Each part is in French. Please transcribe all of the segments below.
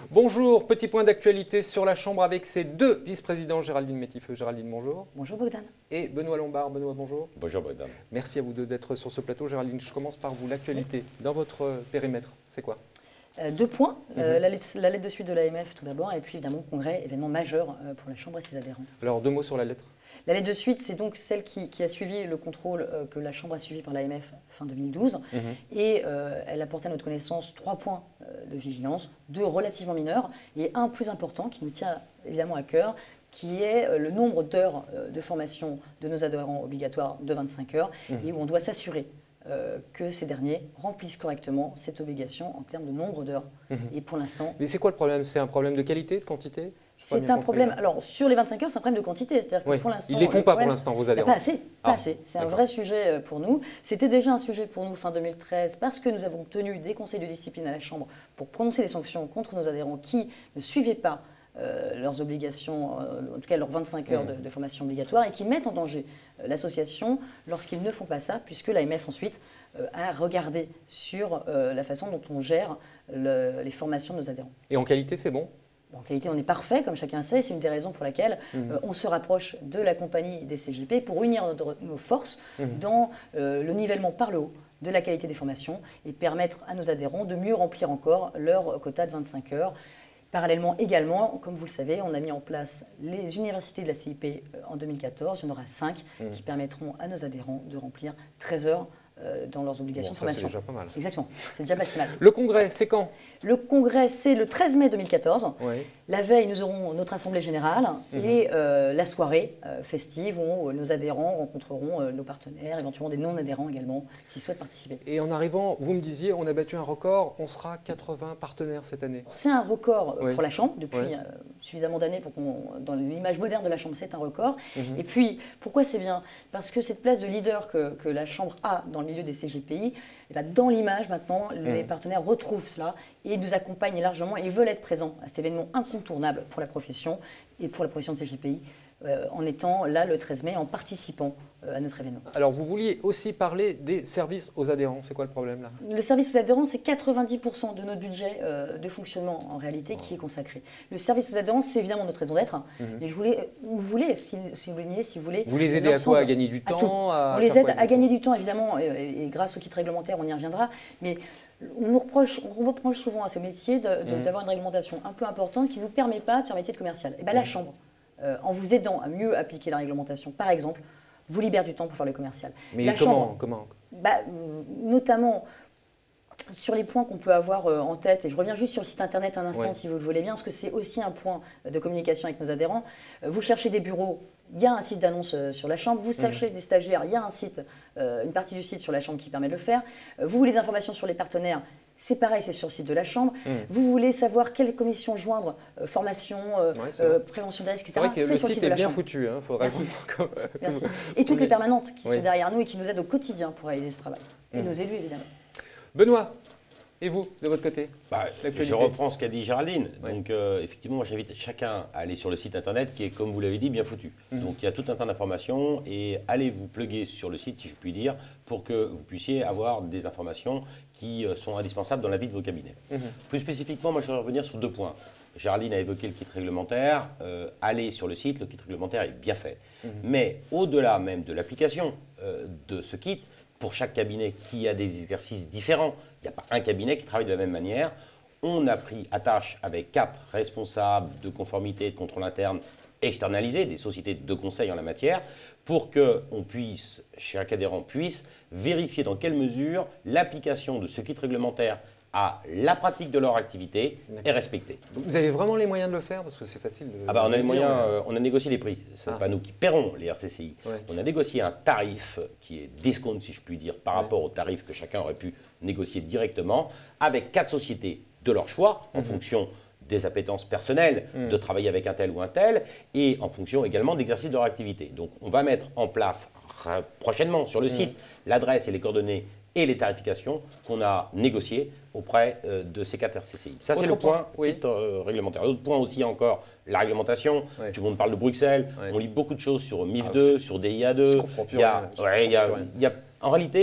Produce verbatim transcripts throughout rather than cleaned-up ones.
Bonjour, petit point d'actualité sur la Chambre avec ses deux vice-présidents, Géraldine Métifeux. Géraldine, bonjour. Bonjour Bogdan. Et Benoît Lombard. Benoît, bonjour. Bonjour Bogdan. Merci à vous deux d'être sur ce plateau. Géraldine, je commence par vous. L'actualité dans votre périmètre, c'est quoi? Euh, deux points. Mm-hmm. euh, la, lettre, la lettre de suite de l'A M F tout d'abord, et puis évidemment le congrès, événement majeur euh, pour la Chambre et ses adhérents. Alors deux mots sur la lettre. La lettre de suite, c'est donc celle qui, qui a suivi le contrôle euh, que la Chambre a suivi par l'A M F fin deux mille douze. Mm-hmm. Et euh, elle apporte à notre connaissance trois points euh, de vigilance, deux relativement mineurs et un plus important qui nous tient évidemment à cœur, qui est euh, le nombre d'heures euh, de formation de nos adhérents obligatoires de vingt-cinq heures, mm-hmm. et où on doit s'assurer Euh, que ces derniers remplissent correctement cette obligation en termes de nombre d'heures. Mmh. Et pour l'instant... Mais c'est quoi le problème? C'est un problème de qualité, de quantité? C'est un problème... Alors, sur les vingt-cinq heures, c'est un problème de quantité. C'est-à-dire que oui. pour l'instant... Ils ne les font le pas problème, pour l'instant, vos adhérents? Pas assez. Pas ah. assez. C'est un vrai sujet pour nous. C'était déjà un sujet pour nous fin deux mille treize parce que nous avons tenu des conseils de discipline à la Chambre pour prononcer des sanctions contre nos adhérents qui ne suivaient pas Euh, leurs obligations, euh, en tout cas leurs vingt-cinq heures mmh. de, de formation obligatoire, et qui mettent en danger euh, l'association lorsqu'ils ne font pas ça, puisque l'A M F ensuite euh, a regardé sur euh, la façon dont on gère le, les formations de nos adhérents. Et en qualité, c'est bon? En qualité, on est parfait, comme chacun sait, c'est une des raisons pour laquelle mmh. euh, on se rapproche de la compagnie des C G P pour unir notre, nos forces mmh. dans euh, le nivellement par le haut de la qualité des formations et permettre à nos adhérents de mieux remplir encore leur quota de vingt-cinq heures. Parallèlement également, comme vous le savez, on a mis en place les universités de la C I P en deux mille quatorze. Il y en aura cinq mmh. qui permettront à nos adhérents de remplir treize heures euh, dans leurs obligations bon, de formation. C'est déjà pas mal. Exactement, c'est déjà pas si mal. Le congrès, c'est quand? Le congrès, c'est le treize mai deux mille quatorze. Oui. La veille, nous aurons notre assemblée générale mmh. et euh, la soirée euh, festive où nos adhérents rencontreront euh, nos partenaires, éventuellement des non-adhérents également, s'ils souhaitent participer. Et en arrivant, vous me disiez, on a battu un record, on sera quatre-vingts partenaires cette année. C'est un record oui. pour la Chambre, depuis oui. euh, suffisamment d'années pour qu'on, dans l'image moderne de la Chambre, c'est un record. Mmh. Et puis, pourquoi c'est bien? Parce que cette place de leader que, que la Chambre a dans le milieu des C G P I, et bien dans l'image maintenant, mmh. les partenaires retrouvent cela et nous accompagnent largement et veulent être présents à cet événement incontournable pour la profession et pour la profession de C G P I, euh, en étant là le treize mai, en participant euh, à notre événement. Alors vous vouliez aussi parler des services aux adhérents, c'est quoi le problème là? Le service aux adhérents, c'est quatre-vingt-dix pour cent de notre budget euh, de fonctionnement en réalité qui est consacré. Le service aux adhérents, c'est évidemment notre raison d'être, mmh. mais je voulais, vous voulez, si, si vous voulez, si vous voulez... Vous les aidez à quoi? À gagner du temps à On les aide à gagner du temps, évidemment, et, et grâce au kit réglementaire, on y reviendra, mais... On nous reproche, on reproche souvent à ce métier de, de, mmh. d'avoir une réglementation un peu importante qui ne vous permet pas de faire un métier de commercial. Et bien, mmh. la Chambre, euh, en vous aidant à mieux appliquer la réglementation, par exemple, vous libère du temps pour faire le commercial. Mais la comment, Chambre, comment bah, notamment sur les points qu'on peut avoir en tête, et je reviens juste sur le site internet un instant, ouais. si vous le voulez bien, parce que c'est aussi un point de communication avec nos adhérents. Vous cherchez des bureaux, il y a un site d'annonce sur la Chambre. Vous cherchez mmh. des stagiaires, il y a un site, euh, une partie du site sur la Chambre qui permet de le faire. Vous voulez des informations sur les partenaires, c'est pareil, c'est sur le site de la Chambre. Mmh. Vous voulez savoir quelle commission joindre, euh, formation, euh, ouais, euh, prévention des risques, et cetera. C'est vrai que le site, site est bien foutu, hein, faudrait Merci. Comme, Merci. Et toutes oui. les permanentes qui oui. sont derrière nous et qui nous aident au quotidien pour réaliser ce travail. Et mmh. nos élus, évidemment. Benoît, et vous, de votre côté? bah, Je reprends ce qu'a dit Géraldine. Oui. Donc, euh, effectivement, moi, j'invite chacun à aller sur le site internet qui est, comme vous l'avez dit, bien foutu. Mmh. Donc, il y a tout un tas d'informations et allez vous pluguer sur le site, si je puis dire, pour que vous puissiez avoir des informations qui sont indispensables dans la vie de vos cabinets. Mmh. Plus spécifiquement, moi, je voudrais revenir sur deux points. Géraldine a évoqué le kit réglementaire. Euh, allez sur le site, le kit réglementaire est bien fait. Mmh. Mais au-delà même de l'application euh, de ce kit, pour chaque cabinet qui a des exercices différents, il n'y a pas un cabinet qui travaille de la même manière. On a pris attache avec quatre responsables de conformité et de contrôle interne externalisés, des sociétés de conseil en la matière, pour que on puisse, chaque adhérent puisse vérifier dans quelle mesure l'application de ce kit réglementaire à la pratique de leur activité est respectée. Vous avez vraiment les moyens de le faire? Parce que c'est facile de... Ah bah on a les moyens, euh, on a négocié les prix. Ce n'est ah. pas nous qui paierons les R C C I. Ouais. On a négocié un tarif qui est discount, si je puis dire, par ouais. rapport au tarif que chacun aurait pu négocier directement, avec quatre sociétés de leur choix, en mmh. fonction des appétences personnelles, mmh. de travailler avec un tel ou un tel, et en fonction également de l'exercice de leur activité. Donc on va mettre en place prochainement sur le mmh. site l'adresse et les coordonnées et les tarifications qu'on a négociées auprès euh, de ces quatre R C C I. Ça, c'est le point, point oui. euh, réglementaire. L'autre point aussi encore, la réglementation. Oui. Tout le monde parle de Bruxelles. Oui. On lit beaucoup de choses sur M I F deux, ah, sur D I A deux. Je comprends plus il y a, rien. Ouais, il y a, il y a, en réalité,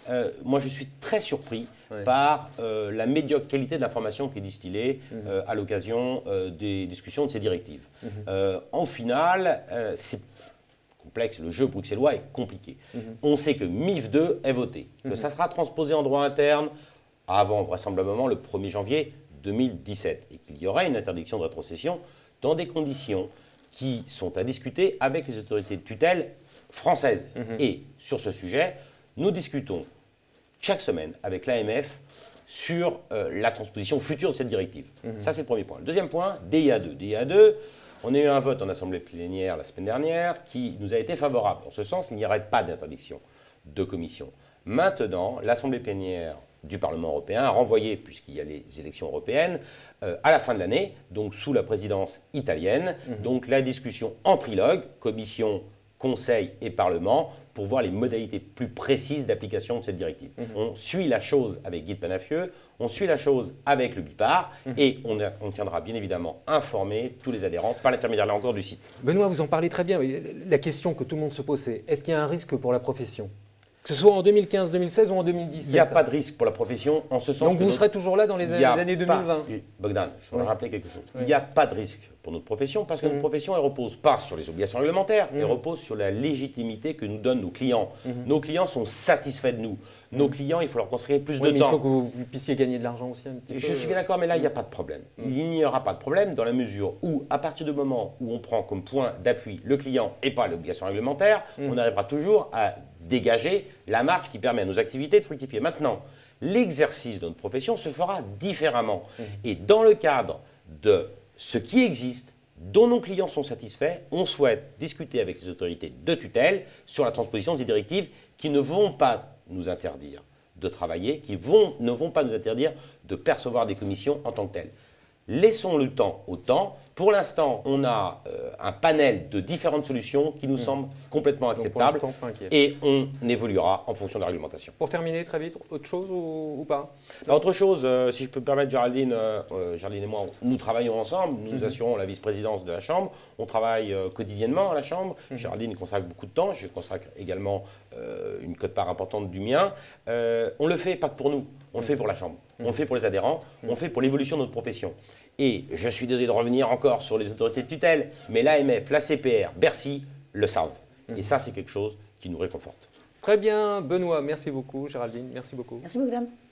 euh, moi je suis très surpris ouais. par euh, la médiocre qualité de l'information qui est distillée mmh. euh, à l'occasion euh, des discussions de ces directives. Mmh. Euh, en final, euh, c'est complexe, le jeu bruxellois est compliqué. Mmh. On sait que M I F deux est voté, que mmh. ça sera transposé en droit interne avant vraisemblablement le premier janvier deux mille dix-sept et qu'il y aura une interdiction de rétrocession dans des conditions qui sont à discuter avec les autorités de tutelle françaises. Mmh. Et sur ce sujet, nous discutons chaque semaine avec l'A M F sur euh, la transposition future de cette directive. Mmh. Ça, c'est le premier point. Le deuxième point, D I A deux. D I A deux, on a eu un vote en assemblée plénière la semaine dernière qui nous a été favorable. En ce sens, il n'y aurait pas d'interdiction de commission. Maintenant, l'assemblée plénière du Parlement européen a renvoyé, puisqu'il y a les élections européennes, euh, à la fin de l'année, donc sous la présidence italienne, mmh. donc la discussion en trilogue, commission, Conseil et Parlement, pour voir les modalités plus précises d'application de cette directive. Mmh. On suit la chose avec Guy de Panafieux, on suit la chose avec le BIPAR, mmh. et on, a, on tiendra bien évidemment informer tous les adhérents par l'intermédiaire là encore du site. Benoît, vous en parlez très bien. La question que tout le monde se pose, c'est est-ce qu'il y a un risque pour la profession ? Que ce soit en deux mille quinze, deux mille seize ou en deux mille dix-sept. Il n'y a pas de risque pour la profession en ce sens. Donc que vous notre... serez toujours là dans les années deux mille vingt. Pas... Bogdan, je voudrais oui. rappeler quelque chose. Oui. Il n'y a pas de risque pour notre profession parce que mmh. notre profession, elle ne repose pas sur les obligations réglementaires, mmh. elle repose sur la légitimité que nous donnent nos clients. Mmh. Nos clients sont satisfaits de nous. Nos mmh. clients, il faut leur construire plus oui, de mais temps. Il faut que vous puissiez gagner de l'argent aussi un petit peu. Je suis bien d'accord, mais là, il n'y a pas de problème. Mmh. Il n'y aura pas de problème dans la mesure où, à partir du moment où on prend comme point d'appui le client et pas l'obligation réglementaire, mmh. on arrivera toujours à dégager la marge qui permet à nos activités de fructifier. Maintenant, l'exercice de notre profession se fera différemment. Mmh. Et dans le cadre de ce qui existe, dont nos clients sont satisfaits, on souhaite discuter avec les autorités de tutelle sur la transposition de ces directives qui ne vont pas nous interdire de travailler, qui vont, ne vont pas nous interdire de percevoir des commissions en tant que telles. Laissons le temps au temps. Pour l'instant, on a euh, un panel de différentes solutions qui nous mmh. semblent complètement acceptables. Donc pour l'instant, et on évoluera en fonction de la réglementation. Pour terminer très vite, autre chose ou, ou pas? Alors, autre chose, euh, si je peux me permettre, Géraldine, euh, Géraldine et moi, nous travaillons ensemble. Nous mmh. assurons la vice-présidence de la Chambre. On travaille euh, quotidiennement à la Chambre. Mmh. Géraldine y consacre beaucoup de temps. Je consacre également euh, une quote-part importante du mien. Euh, on le fait pas que pour nous. On le fait pour la Chambre. On le fait pour les adhérents. On le fait pour l'évolution de notre profession. Et je suis désolé de revenir encore sur les autorités de tutelle, mais l'A M F, la C P R, Bercy le savent. Et ça, c'est quelque chose qui nous réconforte. Très bien, Benoît, merci beaucoup. Géraldine, merci beaucoup. Merci beaucoup, madame.